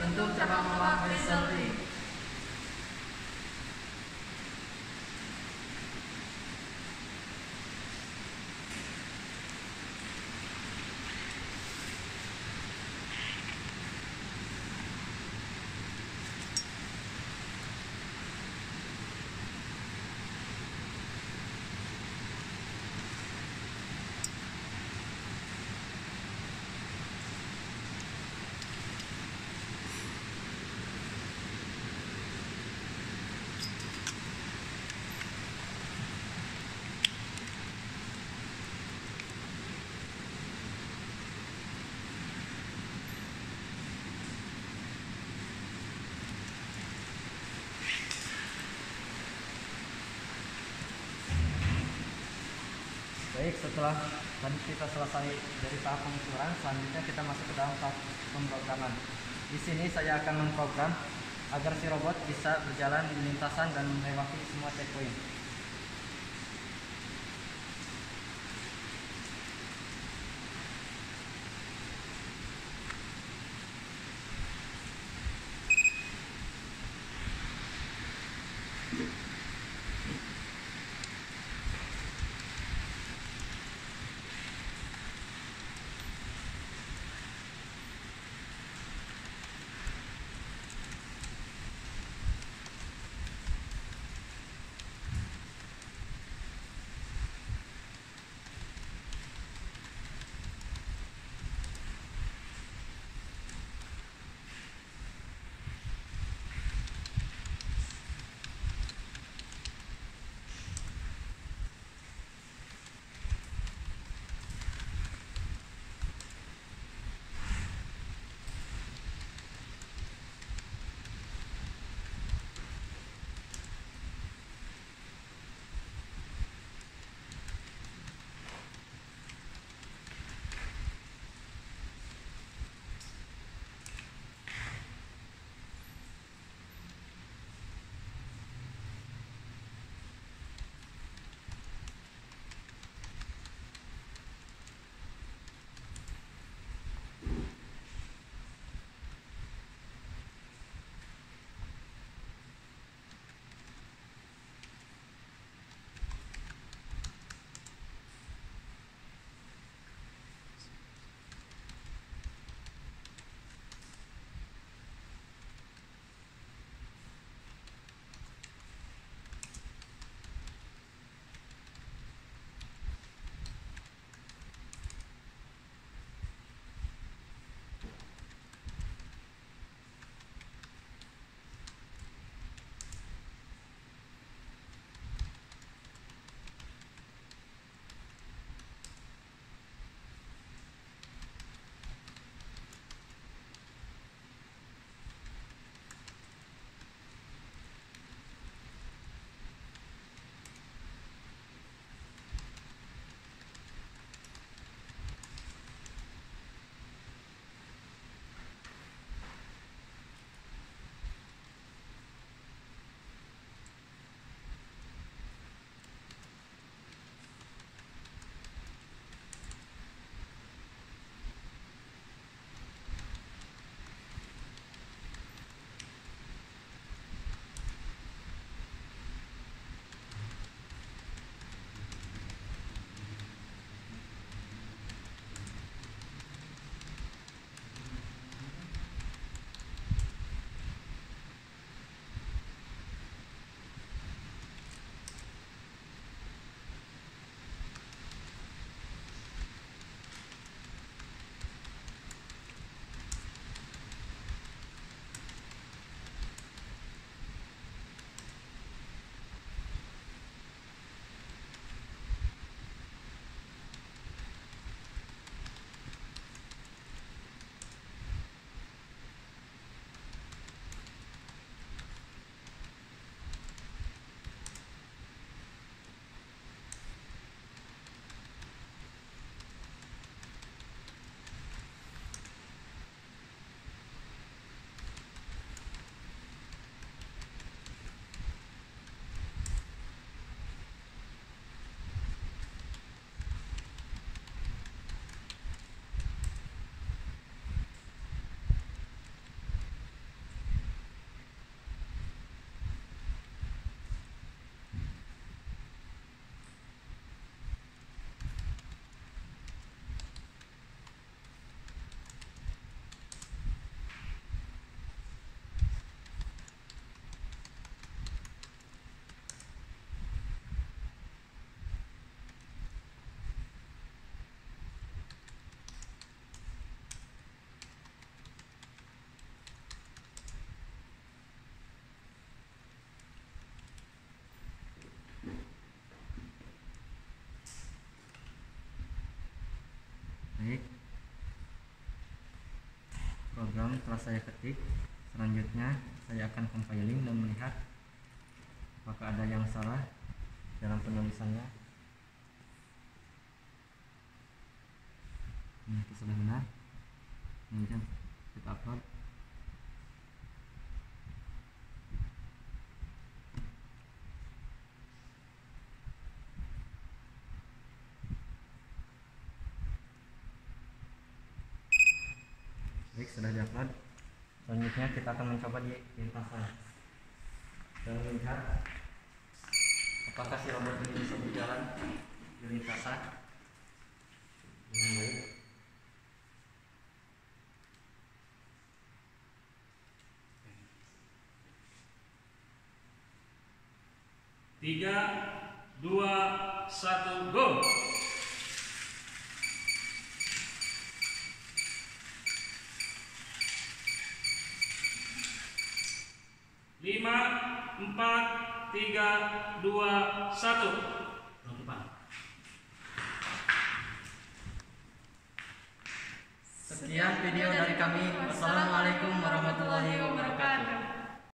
Untuk cabang olahraga Resulti. Baik, setelah tadi kita selesai dari tahap pengukuran, selanjutnya kita masuk ke dalam tahap pemrograman. Di sini saya akan memprogram agar si robot bisa berjalan di lintasan dan melewati semua checkpoint. program telah saya ketik. Selanjutnya saya akan compiling dan melihat apakah ada yang salah dalam penulisannya. Itu sudah benar. Kemudian kita upload. Baik, sudah diupload. Selanjutnya kita akan mencoba di lintasan dan melihat apakah si robot ini bisa berjalan di lintasan dengan baik. Tiga, dua, satu, go! 5, 4, 3, 2, 1. Sekian video dari kami. Wassalamualaikum warahmatullahi wabarakatuh.